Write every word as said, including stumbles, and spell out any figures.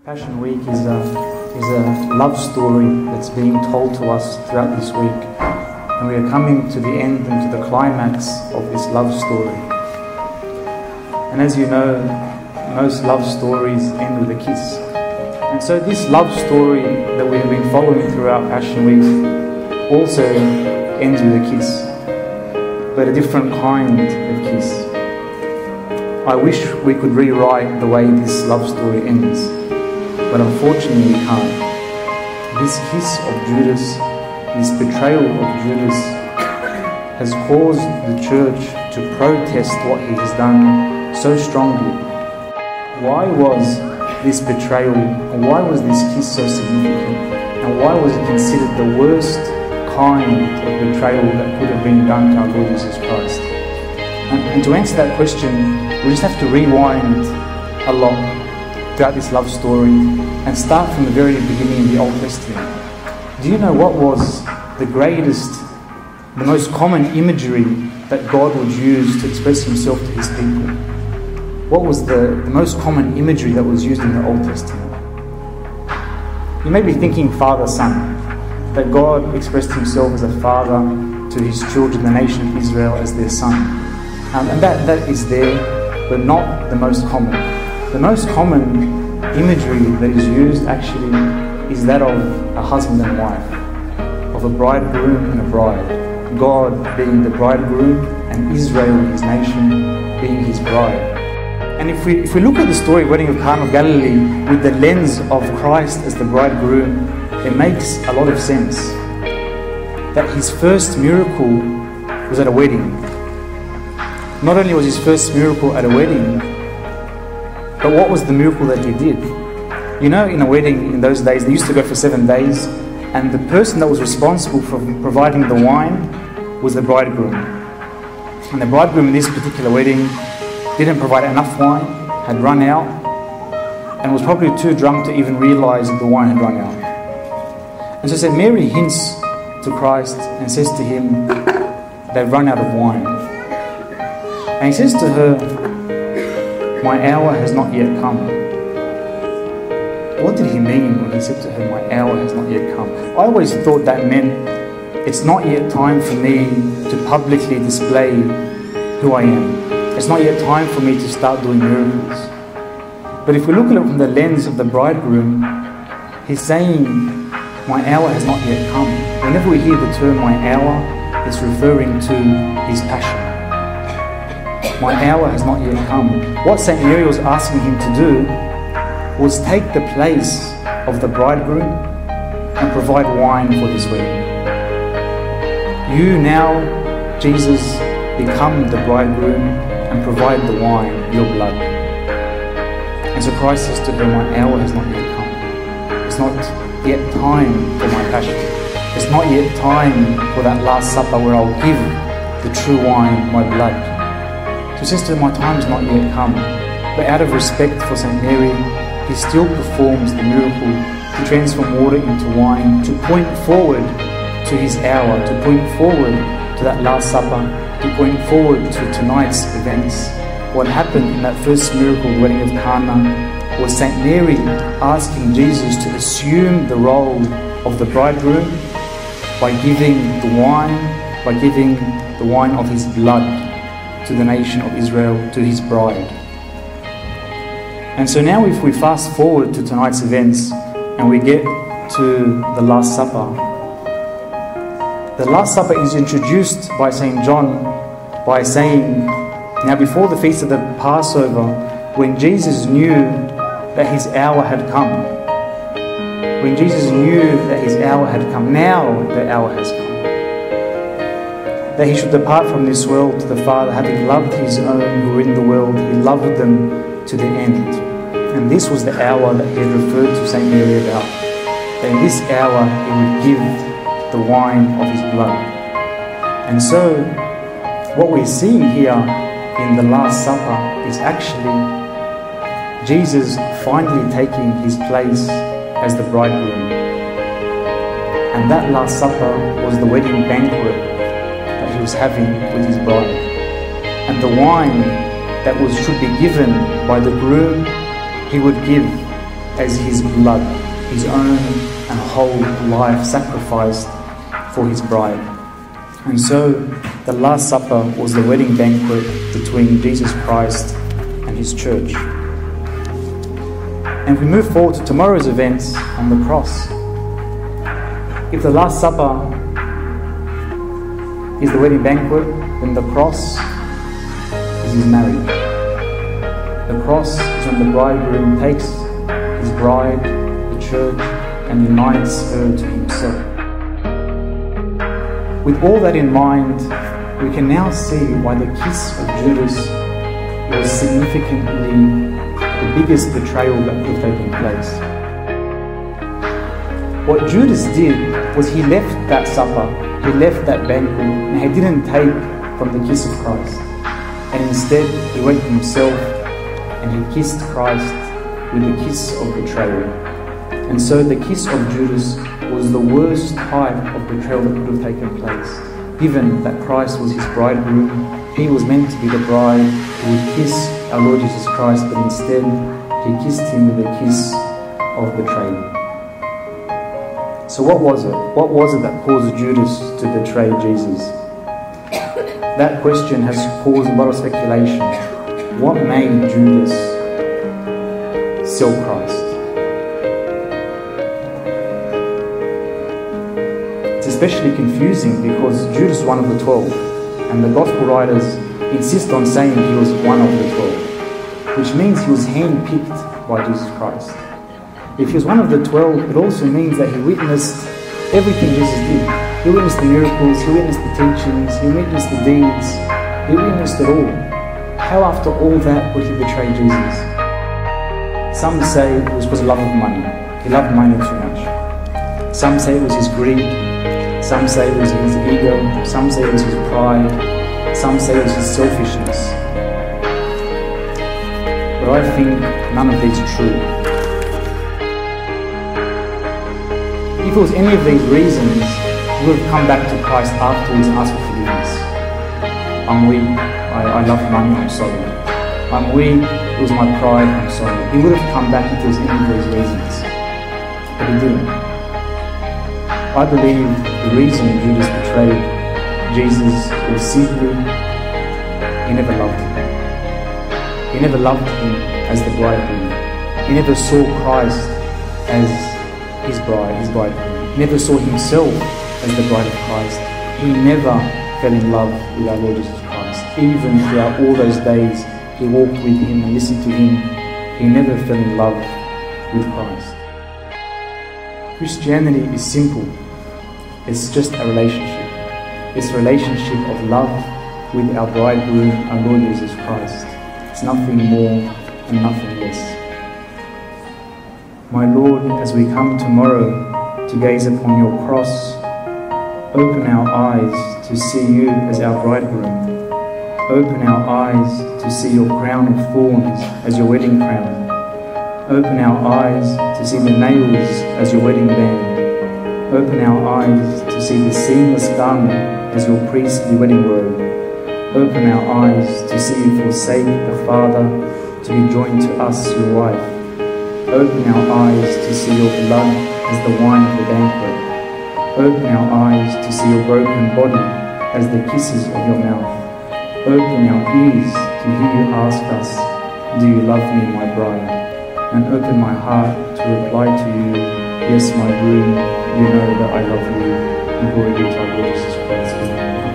Passion Week is a, is a love story that's being told to us throughout this week. And we are coming to the end and to the climax of this love story. And as you know, most love stories end with a kiss. And so this love story that we have been following throughout Passion Week also ends with a kiss, but a different kind of kiss. I wish we could rewrite the way this love story ends, but unfortunately we can't. This kiss of Judas, this betrayal of Judas, has caused the church to protest what he has done so strongly. Why was this betrayal, and why was this kiss so significant, and why was it considered the worst kind of betrayal that could have been done to our Lord Jesus Christ? And, and to answer that question, we just have to rewind a lot throughout this love story and start from the very beginning of the Old Testament. Do you know what was the greatest, the most common imagery that God would use to express himself to his people? What was the, the most common imagery that was used in the Old Testament? You may be thinking father-son, that God expressed himself as a father to his children, the nation of Israel, as their son. Um, and that, that is there, but not the most common. The most common imagery that is used actually is that of a husband and wife, of a bridegroom and a bride. God being the bridegroom and Israel, his nation, being his bride. And if we, if we look at the story of wedding of Cana of Galilee with the lens of Christ as the bridegroom, it makes a lot of sense that his first miracle was at a wedding. Not only was his first miracle at a wedding, but what was the miracle that he did? You know, in a wedding in those days, they used to go for seven days, and the person that was responsible for providing the wine was the bridegroom. And the bridegroom in this particular wedding didn't provide enough wine, had run out, and was probably too drunk to even realise that the wine had run out. And so said, Mary hints to Christ and says to him, they've run out of wine. And he says to her, my hour has not yet come. What did he mean when he said to her, my hour has not yet come? I always thought that meant it's not yet time for me to publicly display who I am. It's not yet time for me to start doing miracles. But if we look at it from the lens of the bridegroom, he's saying, my hour has not yet come. Whenever we hear the term my hour, it's referring to his passion. My hour has not yet come. What Saint Mary was asking him to do was take the place of the bridegroom and provide wine for this wedding. You now, Jesus, become the bridegroom and provide the wine, your blood. And so Christ says to her, my hour has not yet come. It's not yet time for my passion. It's not yet time for that last supper where I'll give the true wine, my blood. So he says to her, my time's not yet come. But out of respect for Saint Mary, he still performs the miracle to transform water into wine, to point forward to his hour, to point forward to that last supper, to point forward to tonight's events. What happened in that first miracle, the wedding of Cana, was Saint Mary asking Jesus to assume the role of the bridegroom by giving the wine, by giving the wine of his blood to the nation of Israel, to his bride. And so now if we fast forward to tonight's events and we get to the Last Supper, the Last Supper is introduced by Saint John by saying, now before the feast of the Passover, when Jesus knew that his hour had come, when Jesus knew that his hour had come, now the hour has come, that he should depart from this world to the Father, having loved his own who were in the world, he loved them to the end. And this was the hour that he had referred to Saint Mary about, that in this hour he would give the wine of his blood. And so what we're seeing here in the Last Supper is actually Jesus finally taking his place as the bridegroom. And that Last Supper was the wedding banquet that he was having with his bride. And the wine that was should be given by the groom, he would give as his blood, his own and whole life sacrificed for his bride. And so the Last Supper was the wedding banquet between Jesus Christ and his church. And we move forward to tomorrow's events on the cross. If the Last Supper is the wedding banquet, then the cross is his marriage. The cross is when the bridegroom takes his bride, the church, and unites her to himself. With all that in mind, we can now see why the kiss of Judas was significantly the biggest betrayal that could have taken place. What Judas did was he left that supper, he left that banquet, and he didn't take from the kiss of Christ. And instead, he went himself and he kissed Christ with the kiss of betrayal. And so the kiss of Judas was the worst type of betrayal that could have taken place. Given that Christ was his bridegroom, he was meant to be the bride who would kiss our Lord Jesus Christ, but instead he kissed him with a kiss of betrayal. So what was it? What was it that caused Judas to betray Jesus? That question has caused a lot of speculation. What made Judas sell Christ? It's especially confusing because Judas was one of the twelve, and the gospel writers insist on saying he was one of the twelve, which means he was handpicked by Jesus Christ. If he was one of the twelve, it also means that he witnessed everything Jesus did. He witnessed the miracles, he witnessed the teachings, he witnessed the deeds, he witnessed it all. How after all that would he betray Jesus? Some say it was because of love of money. He loved money too much. Some say it was his greed. Some say it was his ego. Some say it was his pride. Some say it was his selfishness. But I think none of these are true. If it was any of these reasons, he would have come back to Christ afterwards and asked for forgiveness. I'm weak, I, I love money, I'm sorry. I'm weak, it was my pride, I'm sorry. He would have come back if it was any of those reasons. But he didn't. I believe the reason Judas betrayed Jesus was simply he never loved him. He never loved him as the bridegroom. He never saw Christ as his bride, his bridegroom. He never saw himself as the bride of Christ. He never fell in love with our Lord Jesus Christ. Even throughout all those days he walked with him and listened to him, he never fell in love with Christ. Christianity is simple. It's just a relationship. It's a relationship of love with our bridegroom, our Lord Jesus Christ. It's nothing more and nothing less. My Lord, as we come tomorrow to gaze upon your cross, open our eyes to see you as our bridegroom. Open our eyes to see your crown of thorns as your wedding crown. Open our eyes to see the nails as your wedding band. Open our eyes to see the seamless garment as your priestly wedding robe. Open our eyes to see you forsake the Father to be joined to us, your wife. Open our eyes to see your blood as the wine of the banquet. Open our eyes to see your broken body as the kisses of your mouth. Open our ears to hear you ask us, do you love me, my bride? And open my heart to reply to you, yes, my groom, you know that I love you. And glory be to our Lord Jesus Christ.